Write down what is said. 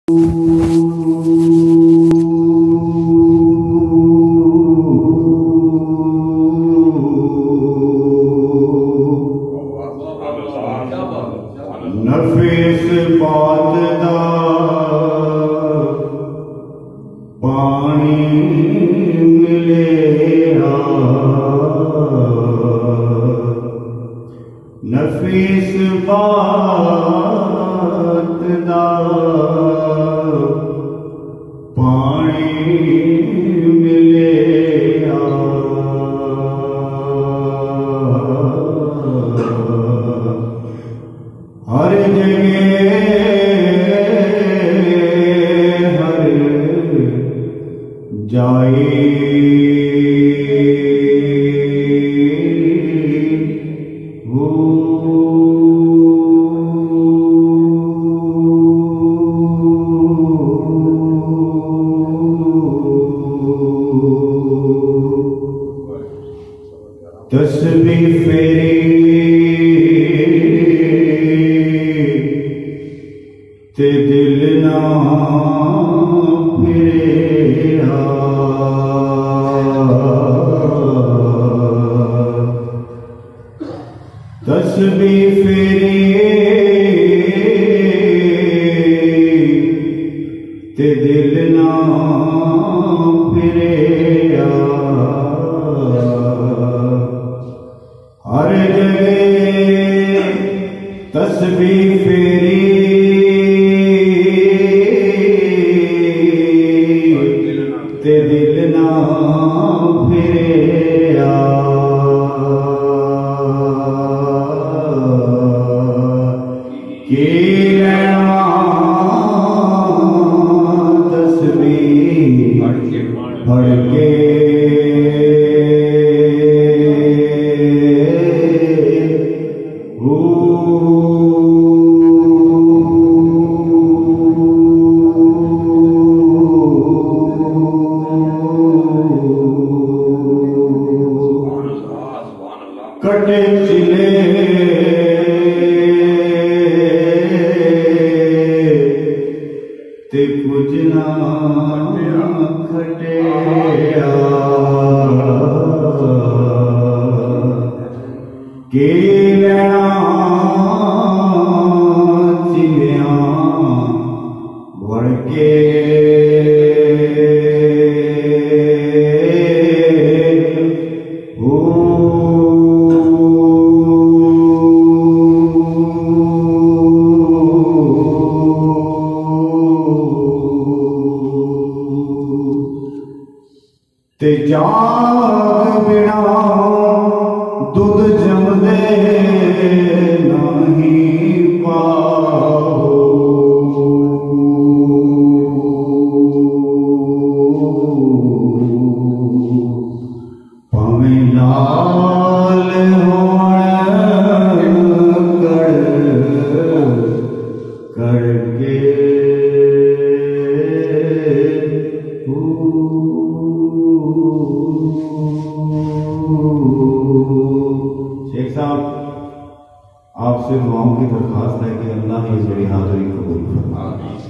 नफीस बात दा पानी मिलेगा, नफीस बात दा पानी मिलेगा। हर जगह हर जाए हो, तस्बीह फेरी ते दिल ना फिरेगा, तस्बीह फेरी ते दिल ना फिरेगा। हर जगह तस्बीह फेरी ते दिल ना फिरेगा। की लेना तस्बीह पढ़ के कटे चिले ते कुछ ना खटेया, के लेना चिलिया बढ़ के ते जाग बिना दूध जमदे नहीं पाओ, भावें लाल होण कर के शेख साहब आपसे दुआओं की दरखास्त है कि अल्लाह ये बड़ी हाजिरी कबूल फरमाए।